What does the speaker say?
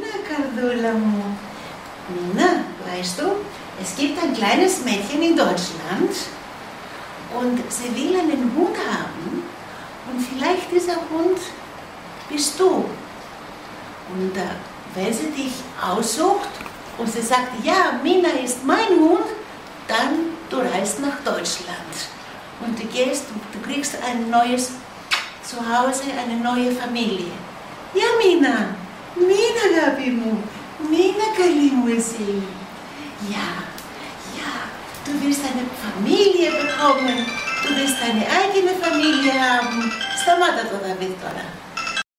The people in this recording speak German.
Mina, Cardula mu. Mina, weißt du, es gibt ein kleines Mädchen in Deutschland und sie will einen Hund haben und vielleicht dieser Hund bist du. Und wenn sie dich aussucht und sie sagt, ja, Mina ist mein Hund, dann du reist nach Deutschland und du kriegst ein neues Zuhause, eine neue Familie. Ja, Mina, Mina Gabimu, Mina Kalimusi. Ja, du wirst eine Familie bekommen, du wirst deine eigene Familie haben. Stamata toda Victoria.